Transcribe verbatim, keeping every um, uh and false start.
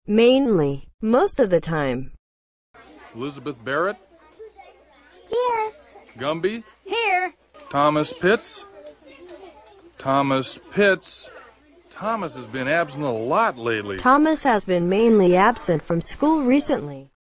Mainly. Most of the time. Elizabeth Barrett. Here. Gumby. Here. Thomas Pitts. Thomas Pitts. Thomas has been absent a lot lately. Thomas has been mainly absent from school recently.